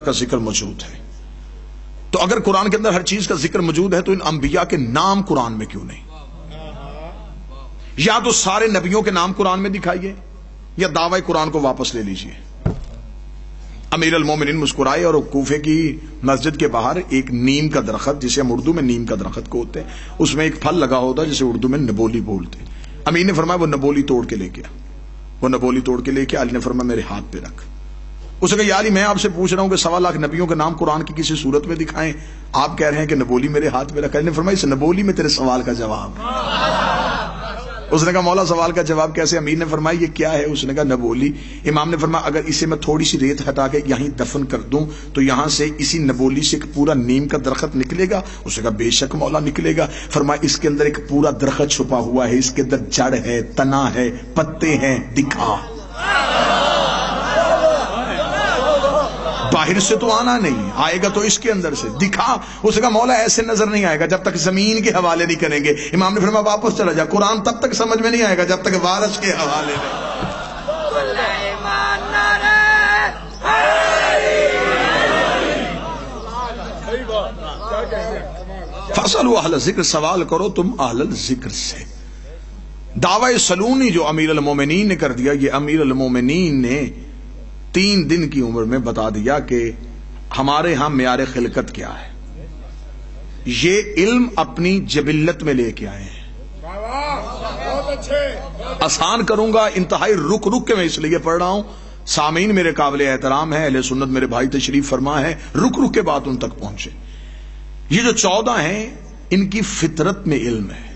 کا ذکر موجود ہے، تو اگر قرآن کے اندر ہر چیز کا ذکر موجود ہے تو ان انبیاء کے نام قرآن میں کیوں نہیں؟ یا تو سارے نبیوں کے نام قرآن میں دکھائیے یا دعوی قرآن کو واپس لے لیجئے۔ امیر المومنین مسکرائے اور کوفے کی مسجد کے باہر ایک نیم کا درخت، جسے ہم اردو میں نیم کا درخت کہتے ہیں، اس میں ایک پھل لگا ہوتا ہے جسے اردو میں نبولی بولتے ہیں۔ امیر نے فرمایا وہ نبولی توڑ کے لے گیا، وہ نبولی توڑ کے لے کے علی نے فرمایا میرے ہاتھ پہ رکھ۔ اس نے کہا یا علی میں آپ سے پوچھ رہا ہوں کہ 1.25 لاکھ نبیوں کے نام قرآن کی کسی صورت میں دکھائیں، آپ کہہ رہے ہیں کہ نبولی میرے ہاتھ پہ رکھا۔ علی نے فرمایا اس نبولی میں تیرے سوال کا جواب۔ اس نے کہا مولا سوال کا جواب کیسے؟ امیر نے فرمایا یہ کیا ہے؟ اس نے کہا نبولی۔ امام نے فرمایا اگر اسے میں تھوڑی سی ریت ہٹا کے یہیں دفن کر دوں تو یہاں سے اسی نبولی سے ایک پورا نیم کا درخت نکلے گا؟ اس نے کہا بے شک مولا نکلے گا۔ فرمایا اس کے اندر ایک پورا درخت چھپا ہوا ہے، اس کے اندر جڑ ہے، تنا ہے، پتے ہیں، دکھا۔ باہر سے تو آنا نہیں، آئے گا تو اس کے اندر سے، دکھا۔ اس نے کہا مولا ایسے نظر نہیں آئے گا جب تک زمین کے حوالے نہیں کریں گے۔ امام نے فرمایا واپس چلا جا، قرآن تب تک سمجھ میں نہیں آئے گا جب تک وارث کے حوالے نہیں۔ فاسألوا اہل الذکر، سوال کرو تم اہل الذکر سے۔ دعوی سلونی جو امیر المومنین نے کر دیا، یہ امیر المومنین نے 3 دن کی عمر میں بتا دیا کہ ہمارے ہاں معیار خلقت کیا ہے۔ یہ علم اپنی جبلت میں لے کے آئے ہیں۔ آسان کروں گا، انتہائی رک کے میں اس لیے پڑھ رہا ہوں، سامعین میرے قابل احترام ہے، اہل سنت میرے بھائی تشریف فرما ہے، رک کے بات ان تک پہنچے۔ یہ جو 14 ہیں ان کی فطرت میں علم ہے،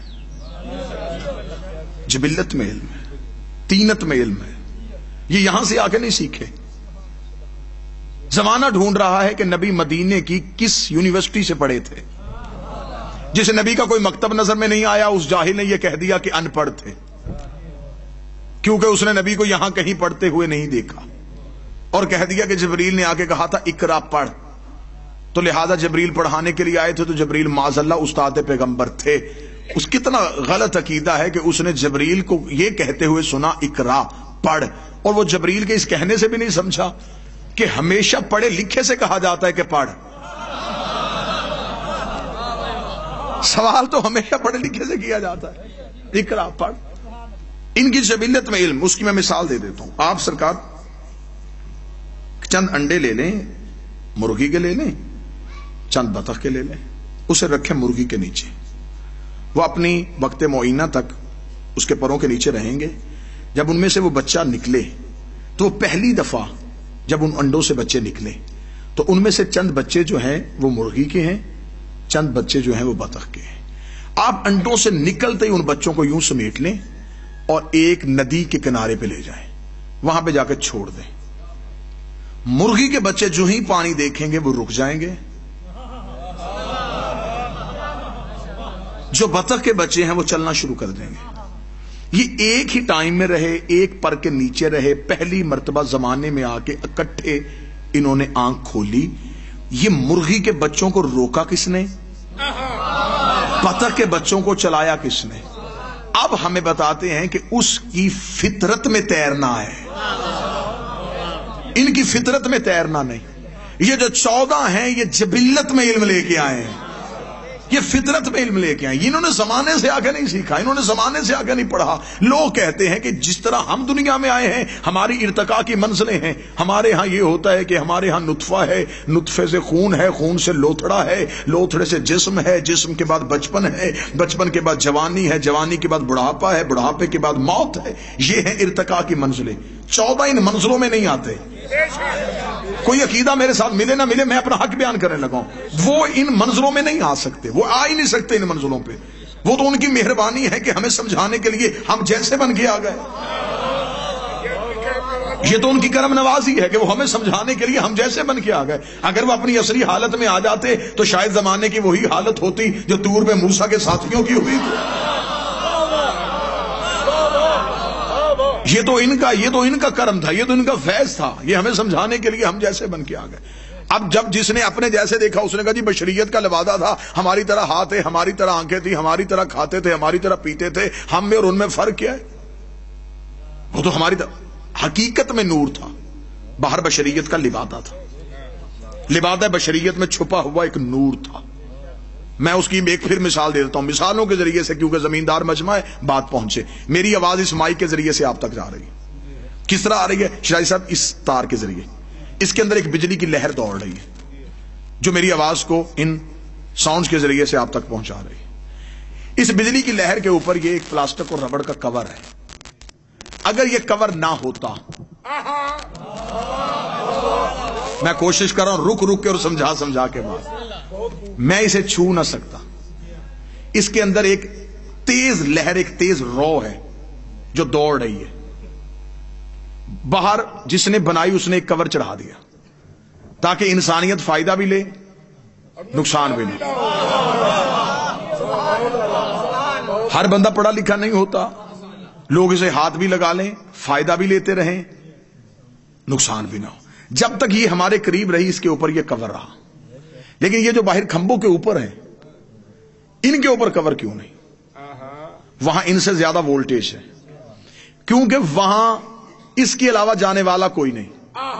جبلت میں علم ہے، تینت میں علم ہے، یہ یہاں سے آ کے نہیں سیکھے۔ زمانہ ڈھونڈ رہا ہے کہ نبی مدینے کی کس یونیورسٹی سے پڑھے تھے۔ جسے نبی کا کوئی مکتب نظر میں نہیں آیا اس جاہل نے یہ کہہ دیا کہ ان پڑھ تھے، کیونکہ اس نے نبی کو یہاں کہیں پڑھتے ہوئے نہیں دیکھا، اور کہہ دیا کہ جبریل نے آ کے کہا تھا اقرا پڑھ، تو لہذا جبریل پڑھانے کے لیے آئے تھے، تو جبریل معاذ اللہ استاد پیغمبر تھے۔ اس کتنا غلط عقیدہ ہے کہ اس نے جبریل کو یہ کہتے ہوئے سنا اقرا پڑھ، اور وہ جبریل کے اس کہنے سے بھی نہیں سمجھا کہ ہمیشہ پڑھے لکھے سے کہا جاتا ہے کہ پڑھ۔ سوال تو ہمیشہ پڑھے لکھے سے کیا جاتا ہے، اقرا پڑھ۔ ان کی جبلت میں علم، اس کی میں مثال دے دیتا ہوں۔ آپ سرکار چند انڈے لے لیں، مرغی کے لے لیں، چند بطخ کے لے لیں، اسے رکھیں مرغی کے نیچے، وہ اپنی وقت معینہ تک اس کے پروں کے نیچے رہیں گے۔ جب ان میں سے وہ بچہ نکلے تو پہلی دفعہ جب ان انڈوں سے بچے نکلے تو ان میں سے چند بچے جو ہیں وہ مرغی کے ہیں، چند بچے جو ہیں وہ بطخ کے ہیں۔ آپ انڈوں سے نکلتے ہی ان بچوں کو یوں سمیٹ لیں اور ایک ندی کے کنارے پہ لے جائیں، وہاں پہ جا کے چھوڑ دیں۔ مرغی کے بچے جو ہی پانی دیکھیں گے وہ رک جائیں گے، جو بطخ کے بچے ہیں وہ چلنا شروع کر دیں گے۔ یہ ایک ہی ٹائم میں رہے، ایک پر کے نیچے رہے، پہلی مرتبہ زمانے میں آ کے اکٹھے انہوں نے آنکھ کھولی۔ یہ مرغی کے بچوں کو روکا کس نے؟ بطخ کے بچوں کو چلایا کس نے؟ اب ہمیں بتاتے ہیں کہ اس کی فطرت میں تیرنا ہے، ان کی فطرت میں تیرنا نہیں۔ یہ جو 14 ہیں یہ جبلت میں علم لے کے آئے ہیں، یہ فطرت میں علم لے کے آئے، انہوں نے زمانے سے آگے نہیں سیکھا، انہوں نے زمانے سے آگے نہیں پڑھا۔ لوگ کہتے ہیں کہ جس طرح ہم دنیا میں آئے ہیں ہماری ارتقاء کی منزلیں ہیں، ہمارے ہاں یہ ہوتا ہے کہ ہمارے ہاں نطفہ ہے، نطفے سے خون ہے، خون سے لوتھڑا ہے، لوتھڑے سے جسم ہے، جسم کے بعد بچپن ہے، بچپن کے بعد جوانی ہے، جوانی کے بعد بڑھاپا ہے، بڑھاپے کے بعد موت ہے۔ یہ ہے ارتقاء کی منزلیں۔ 14 ان منزلوں میں نہیں آتے۔ کوئی عقیدہ میرے ساتھ ملے نہ ملے، میں اپنا حق بیان کرنے لگا ہوں، وہ ان منزلوں میں نہیں آ سکتے، وہ آ ہی نہیں سکتے ان منزلوں پہ۔ وہ تو ان کی مہربانی ہے کہ ہمیں سمجھانے کے لیے ہم جیسے بن کے آ گئے، یہ تو ان کی کرم نوازی ہے کہ وہ ہمیں سمجھانے کے لیے ہم جیسے بن کے آ گئے۔ اگر وہ اپنی اصلی حالت میں آ جاتے تو شاید زمانے کی وہی حالت ہوتی جو طور میں موسیٰ کے ساتھیوں کی ہوئی۔ یہ تو ان کا کرم تھا، یہ تو ان کا فیض تھا، یہ ہمیں سمجھانے کے لیے ہم جیسے بن کے آ گئے۔ اب جب جس نے اپنے جیسے دیکھا اس نے کہا جی بشریت کا لبادہ تھا، ہماری طرح ہاتھ ہے، ہماری طرح آنکھیں تھی، ہماری طرح کھاتے تھے، ہماری طرح پیتے تھے، ہم میں اور ان میں فرق کیا ہے؟ وہ تو ہماری طرح حقیقت میں نور تھا، باہر بشریت کا لبادہ تھا۔ लिबादा बशरियत में छुपा हुआ एक नूर था। मैं उसकी एक फिर मिसाल दे देता हूं, मिसालों के जरिए से, क्योंकि जमींदार मजमा है, बात पहुंचे। मेरी आवाज इस माइक के जरिए से आप तक जा रही है। किस तरह आ रही है शिराजी साहब? इस तार के जरिए। इसके अंदर एक बिजली की लहर दौड़ रही है जो मेरी आवाज को इन साउंड के जरिए से आप तक पहुंचा रही है। इस बिजली की लहर के ऊपर ये एक प्लास्टिक और रबड़ का कवर है। अगर ये कवर ना होता, मैं कोशिश कर रहा हूं रुक रुक के और समझा समझा के बाद, मैं इसे छू ना सकता। इसके अंदर एक तेज लहर, एक तेज रॉ है जो दौड़ रही है। बाहर जिसने बनाई उसने एक कवर चढ़ा दिया ताकि इंसानियत फायदा भी ले, नुकसान भी ले। हर बंदा पढ़ा लिखा नहीं होता, लोग इसे हाथ भी लगा लें, फायदा भी लेते रहें, नुकसान भी ना हो। जब तक ये हमारे करीब रही, इसके ऊपर ये कवर रहा। लेकिन ये जो बाहर खंभों के ऊपर है, इनके ऊपर कवर क्यों नहीं? वहां इनसे ज्यादा वोल्टेज है, क्योंकि वहां इसके अलावा जाने वाला कोई नहीं।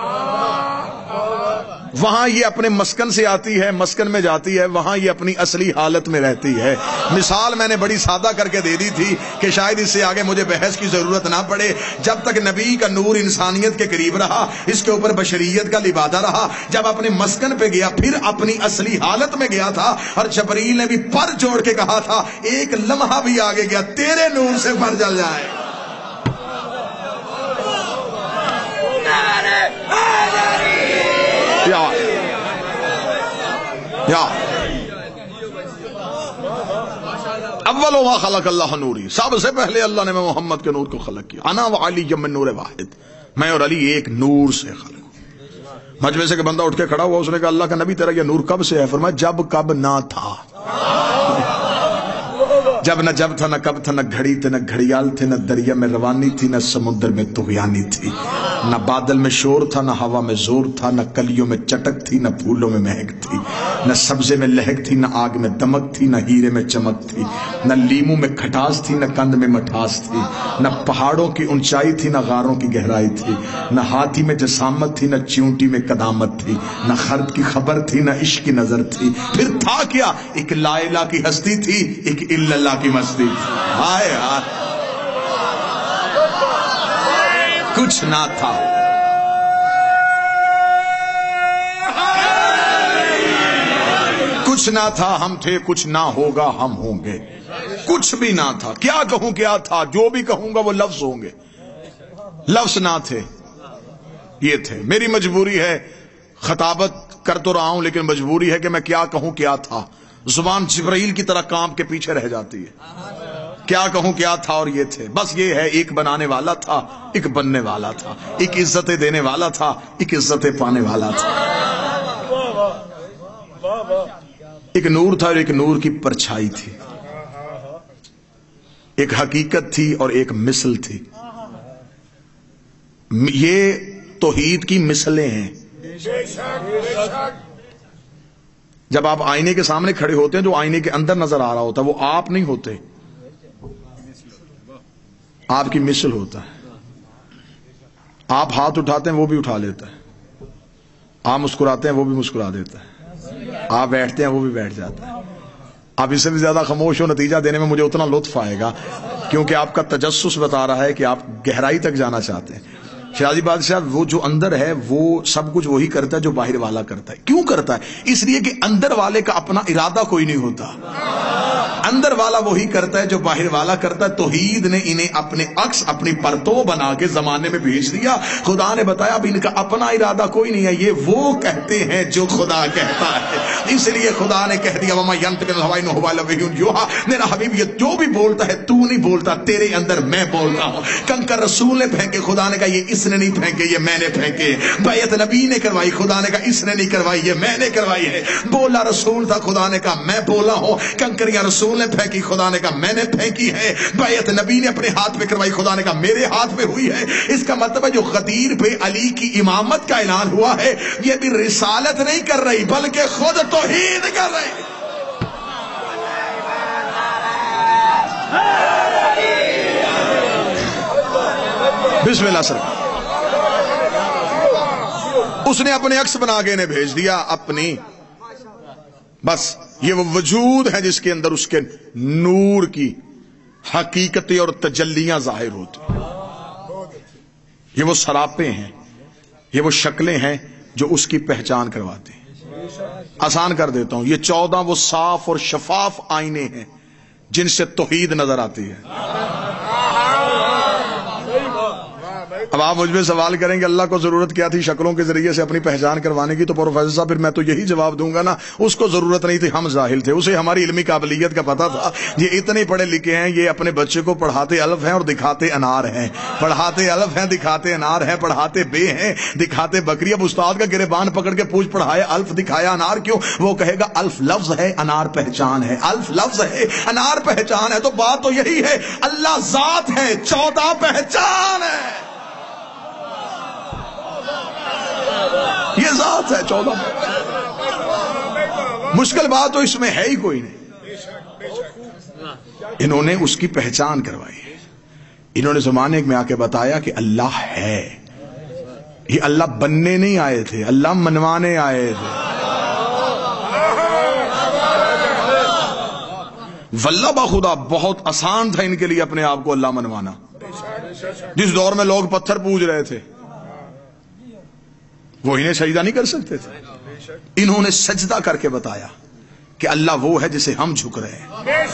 वहां ये अपने मस्कन से आती है, मस्कन में जाती है, वहां ये अपनी असली हालत में रहती है। मिसाल मैंने बड़ी सादा करके दे दी थी कि शायद इससे आगे मुझे बहस की जरूरत ना पड़े। जब तक नबी का नूर इंसानियत के करीब रहा, इसके ऊपर बशरियत का लिबादा रहा। जब अपने मस्कन पे गया, फिर अपनी असली हालत में गया था। और जबरील ने भी पर जोड़ के कहा था, एक लम्हा भी आगे गया तेरे नूर से पर जल जाए। अव्वल मा खलक अल्लाह नूरी, सबसे पहले अल्लाह ने मोहम्मद के नूर को खलक किया। अना व अली मिन नूर वाहिद, मैं और अली एक नूर से खलक। मजमे से के बंदा उठ के खड़ा हुआ, उसने कहा अल्लाह का नबी तेरा ये नूर कब से है? फरमाया जब कब ना था। जब न जब था, न कब था, न घड़ी थे, न घड़ियाल थे, न दरिया में रवानी थी, न समुद्र में तुगयानी थी, न बादल में शोर था, न हवा में जोर था, न कलियों में चटक थी, न फूलों में महक थी, न सब्जे में लहक थी, न आग में दमक थी, न हीरे में चमक थी, न लीमू में खटास थी, न कंद में मठास थी, न पहाड़ों की ऊंचाई थी, न गारों की गहराई थी, न हाथी में जसामत थी, न च्यूंटी में कदामत थी, न खर्द की खबर थी, न इश्क की नजर थी। फिर था क्या? एक ला इलाहा की हस्ती थी, एक इल्लल्लाह की मस्ती। हाय यार, कुछ ना था, कुछ ना था, हम थे, कुछ ना होगा, हम होंगे। कुछ भी ना था, क्या कहूं क्या था? जो भी कहूंगा वो लफ्ज होंगे। लफ्ज ना थे, ये थे। मेरी मजबूरी है, खताबत कर तो रहा हूं, लेकिन मजबूरी है कि मैं क्या कहूं क्या था। जुबान जिब्राइल की तरह कांप के पीछे रह जाती है। क्या कहूं क्या था, और ये थे। बस ये है, एक बनाने वाला था, एक बनने वाला था, एक इज्जतें देने वाला था, एक इज्जतें पाने वाला था। एक नूर था और एक नूर की परछाई थी, एक हकीकत थी और एक मिसल थी। ये तौहीद की मिसलें हैं। जब आप आईने के सामने खड़े होते हैं, जो आईने के अंदर नजर आ रहा होता है वो आप नहीं होते, आपकी मिसल होता है। आप हाथ उठाते हैं वो भी उठा लेता है, आप मुस्कुराते हैं वो भी मुस्कुरा देता है, आप बैठते हैं वो भी बैठ जाता है। आप इससे भी ज्यादा खामोश हो, नतीजा देने में मुझे उतना लुत्फ आएगा, क्योंकि आपका तजस्सुस बता रहा है कि आप गहराई तक जाना चाहते हैं। शिराजी बादशाह, वो जो अंदर है वो सब कुछ वही करता है जो बाहर वाला करता है। क्यों करता है? इसलिए कि अंदर वाले का अपना इरादा कोई नहीं होता, अंदर वाला वही करता है जो बाहर वाला करता है। तौहीद ने इन्हें अपने अक्स, अपनी परतों बना के जमाने में भेज दिया। खुदा ने बताया अब इनका अपना इरादा कोई नहीं है, ये वो कहते हैं जो खुदा कहता है। इसलिए खुदा ने कह दिया वमा यंतिकु अनिल हवा इन हुवा इल्ला वह्युन यूहा, मेरा हबीब ये जो भी बोलता है तू नहीं बोलता, तेरे अंदर मैं बोलता हूं। कंकर रसूल ने फेंके, खुदा ने कहा ये इसने नहीं फेंके, ये मैंने फेंके। बैत नबी ने करवाई, खुदा ने कहा इसने नहीं करवाई, ये मैंने करवाई है। बोला रसूल था, खुदा ने कहा मैं बोला हूं। कंकरियां रसूल ने फेंकी, खुदा ने कहा मैंने फेंकी है। बैत नबी ने अपने हाथ पे करवाई, खुदा ने कहा मेरे हाथ पे हुई है। इसका मतलब है जो गदीर पे अली की इमामत का ऐलान हुआ है, ये भी रिसालत नहीं कर रही बल्कि खुद तौहीद कर रही। बिस्मिल्लाह सर। اس نے اپنے عکس بنا کے انہیں بھیج دیا اپنی. بس یہ وہ وجود ہے جس کے اندر اس کے نور کی حقیقتیں اور تجلیاں ظاہر ہوتی ہیں. یہ وہ سراپے ہیں، یہ وہ شکلیں ہیں جو اس کی پہچان کرواتے ہیں. آسان کر دیتا ہوں، یہ 14 وہ صاف اور شفاف آئینے ہیں جن سے توحید نظر آتی ہے. اب آپ مجھ میں سوال کریں گے اللہ کو ضرورت کیا تھی شکلوں کے ذریعے سے اپنی پہچان کروانے کی؟ تو پروفیسر صاحب پھر میں تو یہی جواب دوں گا نا، اس کو ضرورت نہیں تھی، ہم جاہل تھے. اسے ہماری علمی قابلیت کا پتہ تھا. یہ اتنے پڑھے لکھے ہیں، یہ اپنے بچے کو پڑھاتے الف ہیں اور دکھاتے انار ہیں، پڑھاتے الف ہیں دکھاتے انار ہیں، پڑھاتے بے ہیں دکھاتے بکری. اب استاد کا گریبان پکڑ کے پوچھ پڑھایا الف دکھایا انار کیوں؟ وہ کہے گا الف لفظ ہے انار پہچان ہے، الف لفظ ہے انار پہچان ہے. تو بات تو یہی ہے، اللہ ذات ہے، 14 پہچان ہے. یہ ذات ہے 14. مشکل بات تو اس میں ہے ہی کوئی نہیں. انہوں نے اس کی پہچان کروائی ہے. انہوں نے زمانے میں آ کے بتایا کہ اللہ ہے. یہ اللہ بننے نہیں آئے تھے، اللہ منوانے آئے تھے. واللہ بخدا بہت آسان تھا ان کے لیے اپنے آپ کو اللہ منوانا. جس دور میں لوگ پتھر پوج رہے تھے وہ انہیں سجدہ نہیں کر سکتے تھے. انہوں نے سجدہ کر کے بتایا کہ اللہ وہ ہے جسے ہم جھک رہے ہیں.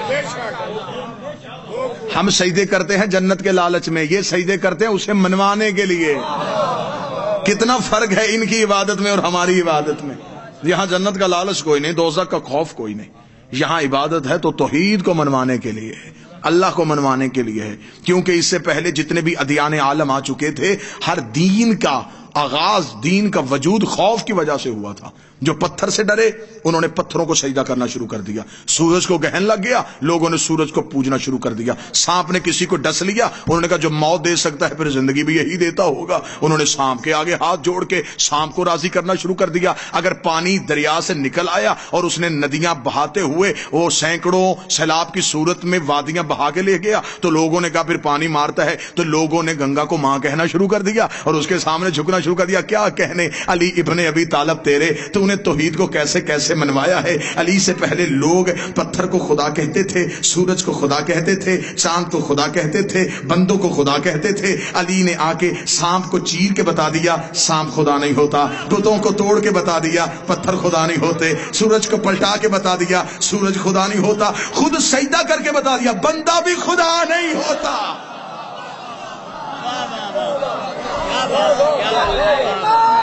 ہم سجدے کرتے ہیں جنت کے لالچ میں، یہ سجدے کرتے ہیں اسے منوانے کے لیے. کتنا فرق ہے ان کی عبادت میں اور ہماری عبادت میں. یہاں جنت کا لالچ کوئی نہیں، دوزخ کا خوف کوئی نہیں. یہاں عبادت ہے تو توحید کو منوانے کے لیے ہے، اللہ کو منوانے کے لیے ہے. کیونکہ اس سے پہلے جتنے بھی ادیان عالم آ چکے تھے، ہر دین کا آغاز، دین کا وجود خوف کی وجہ سے ہوا تھا. جو پتھر سے ڈرے انہوں نے پتھروں کو سجدہ کرنا شروع کر دیا. سورج کو گہن لگ گیا، لوگوں نے سورج کو پوجنا شروع کر دیا. سانپ نے کسی کو ڈس لیا، انہوں نے کہا جو موت دے سکتا ہے پھر زندگی بھی یہی دیتا ہوگا. انہوں نے سانپ کے آگے ہاتھ جوڑ کے سانپ کو راضی کرنا شروع کر دیا. اگر پانی دریا سے نکل آیا اور اس نے ندیاں بہاتے ہوئے وہ سینکڑوں سیلاب کی صورت میں وادیاں بہا کے لے گیا تو لوگوں نے کہا پھر پانی مارتا ہے، تو لوگوں نے گنگا کو ماں کہنا شروع کر دیا اور اس کے سامنے جھکنا شروع کر دیا. کیا کہنے علی ابن ابی طالب تیرے، تو نے توحید کو کیسے کیسے منوایا ہے. علی سے پہلے لوگ پتھر کو خدا کہتے تھے، سورج کو خدا کہتے تھے، چاند کو خدا کہتے تھے، بندوں کو خدا کہتے تھے. علی نے آ کے سانپ کو چیر کے بتا دیا سانپ خدا نہیں ہوتا، بتوں کو توڑ کے بتا دیا پتھر خدا نہیں ہوتے، سورج کو پلٹا کے بتا دیا سورج خدا نہیں ہوتا، خود سجدہ کر کے بتا دیا بندہ بھی خدا نہیں ہوتا.